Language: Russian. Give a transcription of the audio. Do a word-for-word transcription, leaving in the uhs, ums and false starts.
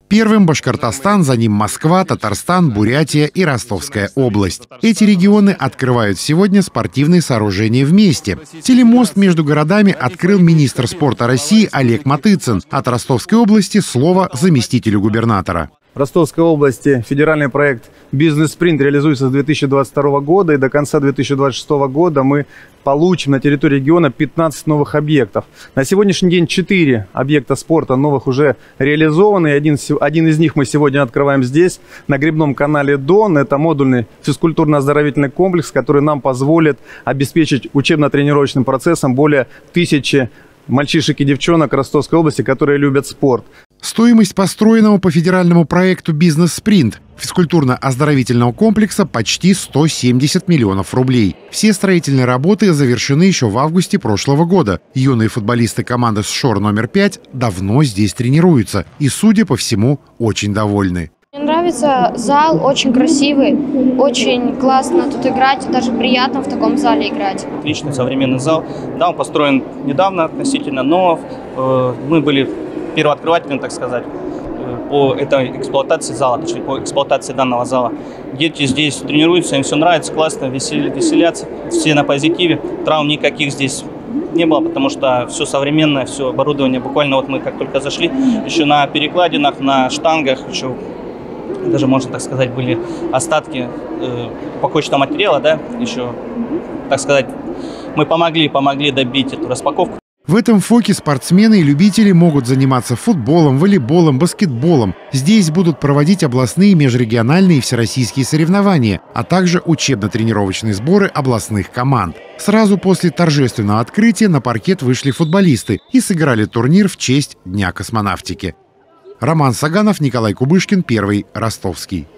Первым Башкортостан, за ним Москва, Татарстан, Бурятия и Ростовская область. Эти регионы открывают сегодня спортивные сооружения вместе. Телемост между городами открыл министр спорта России Олег Матыцин. От Ростовской области слово заместителю губернатора. В Ростовской области федеральный проект «Бизнес-спринт» реализуется с две тысячи двадцать второго года, и до конца две тысячи двадцать шестого года мы получим на территории региона пятнадцать новых объектов. На сегодняшний день четыре объекта спорта новых уже реализованы. Один, один из них мы сегодня открываем здесь, на гребном канале Дон. Это модульный физкультурно-оздоровительный комплекс, который нам позволит обеспечить учебно-тренировочным процессом более тысячи мальчишек и девчонок Ростовской области, которые любят спорт. Стоимость построенного по федеральному проекту «Бизнес-спринт» физкультурно-оздоровительного комплекса почти сто семьдесят миллионов рублей. Все строительные работы завершены еще в августе прошлого года. Юные футболисты команды СШОР номер пять давно здесь тренируются и, судя по всему, очень довольны. Мне нравится зал, очень красивый, очень классно тут играть, даже приятно в таком зале играть. Отличный современный зал. Да, он построен недавно относительно, но э, мы были первооткрывателем, так сказать, по этой эксплуатации зала, точнее, по эксплуатации данного зала. Дети здесь тренируются, им все нравится, классно, веселятся, все на позитиве. Травм никаких здесь не было, потому что все современное, все оборудование. Буквально вот мы как только зашли, еще на перекладинах, на штангах, еще даже, можно так сказать, были остатки э, упаковочного материала, да, еще, так сказать, мы помогли, помогли добить эту распаковку. В этом ФОКе спортсмены и любители могут заниматься футболом, волейболом, баскетболом. Здесь будут проводить областные, межрегиональные и всероссийские соревнования, а также учебно-тренировочные сборы областных команд. Сразу после торжественного открытия на паркет вышли футболисты и сыграли турнир в честь Дня космонавтики. Роман Саганов, Николай Кубышкин, Первый Ростовский.